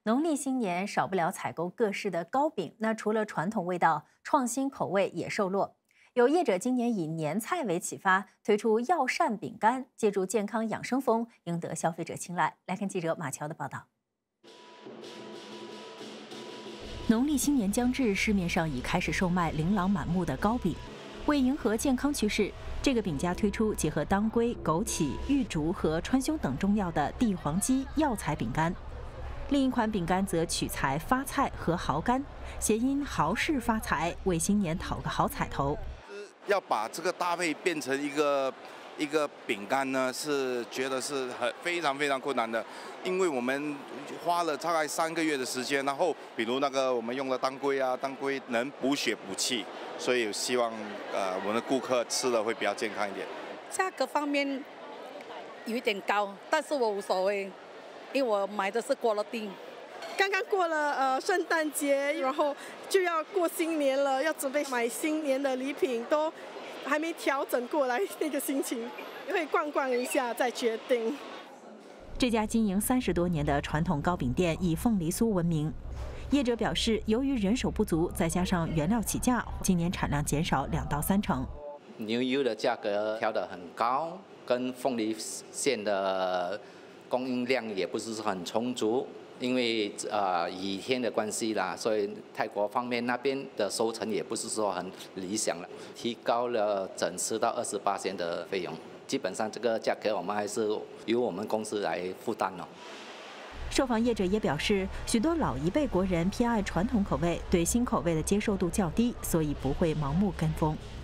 农历新年少不了采购各式的糕饼，那除了传统味道，创新口味也受落。有业者今年以年菜为启发，推出药膳饼干，借助健康养生风，赢得消费者青睐。来看记者马乔的报道。农历新年将至，市面上已开始售卖琳琅满目的糕饼。为迎合健康趋势，这个饼家推出结合当归、枸杞、玉竹和川芎等中药的地黄鸡药材饼干。另一款饼干则取材发菜和蚝干，谐音豪事发财，为新年讨个好彩头。 要把这个搭配变成一个饼干呢，是觉得是非常困难的，因为我们花了大概3个月的时间，然后比如我们用了当归啊，当归能补血补气，所以希望我们的顾客吃了会比较健康一点。 价格方面有一点高，但是我无所谓。因为我买的是锅罗丁， 刚刚过了圣诞节，然后就要过新年了，要准备买新年的礼品，都还没调整过来那个心情，会逛逛一下再决定。 这家经营30多年的传统糕饼店以凤梨酥闻名，业者表示，由于人手不足，再加上原料起价，今年产量减少2到3成。 牛油的价格调得很高，跟凤梨馅的供应量也不是很充足，因为雨天的关系啦，所以泰国方面那边的收成也不是说很理想了，提高了整10到28%的费用。基本上这个价格我们还是由我们公司来负担了。 受访业者也表示，许多老一辈国人偏爱传统口味，对新口味的接受度较低，所以不会盲目跟风。